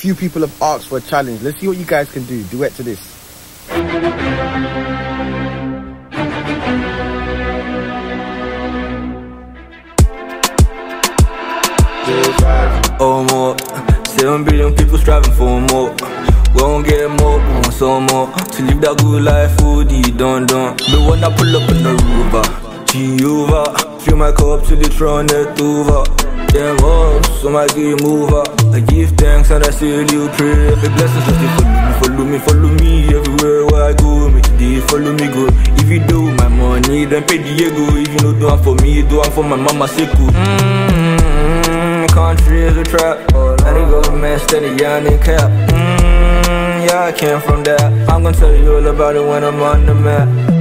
few people have asked for a challenge. Let's see what you guys can do. Duet to this. Oh more, 7 billion people striving for more. We won't get more, we want some more. To live that good life, OD, done. The one that pull up in the Rover, Jehovah. Fill my cup till the throne it over. Them up, so my game over. I give thanks and I say a little prayer. The blessings just they follow me everywhere where I go. Make they follow me go. If you do my money, then pay the ego. If you know do it for me, do it for my mama Seku. Country is a trap, and the government steady on the cap. Yeah, I came from that. I'm gonna tell you all about it when I'm on the map.